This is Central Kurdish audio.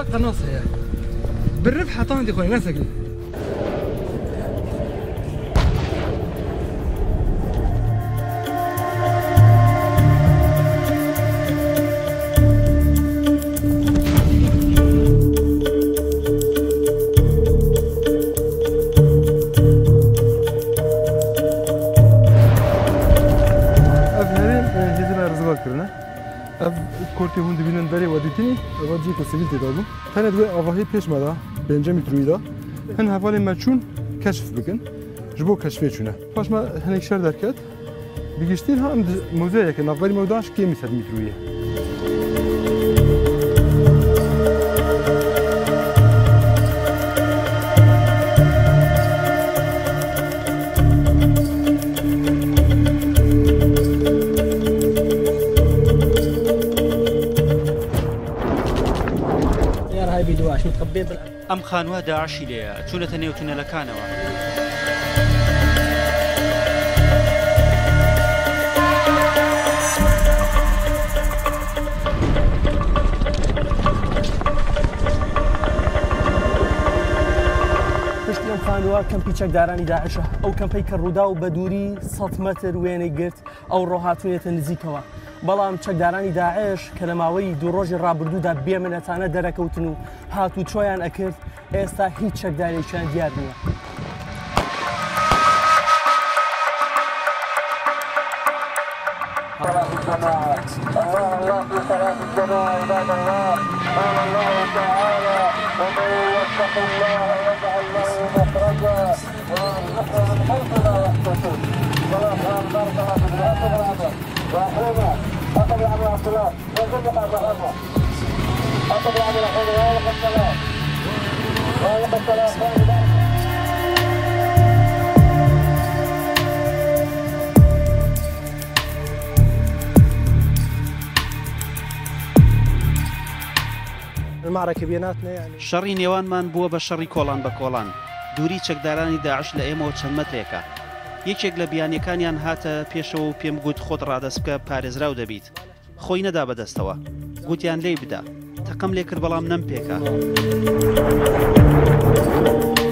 قناص هي بالربح حطان دي خويا ناسك کورتی هون دبینن داری و دیتنی و جی کو سیویل تدابو هن دوی آواهی پیش مدا 5 متری دا هن حوالی مچون کشف بکن جبو کشفی چونه پاش ما هنیک شر درکت بگشتین هم موزه که نوبری موداش کی 100 متریه ئەم خانووە داعشی لێیە چوونەتە نێو تونەلەکانەوە پشتی ئەم خانووە کەمپی چەکدارانی داعشە ئەو کەمپەی کە ڕوودا و بە دووری 100 مەتر وێنەی گرت ئەو ڕۆهاتوونێتە نزیکەوە بەڵام چەکدارانی داعش کە لە ماوەی دوو ڕۆژی ڕابردوودا بێمەنەتانە دەرەکەوتن و هاتوو چۆیان ئەکرد ئێستا هیچ چەکدارێکیان دیار نییە. شەڕی نێوانمان بووە بە شەڕی کۆڵان بە کۆڵان دووری چەکدارانی داعش لە ئێمەوە چەند مەترێکە یەکێک لە بیانیەکانیان هاتە پێشەوە و پێم گوت خۆت ڕادەست بکە پارێزراو دەبیت خۆی نەدا بەدەستەوە گوتیان لێی بدە تەقەم لێ کرد بەڵام نەم پێکە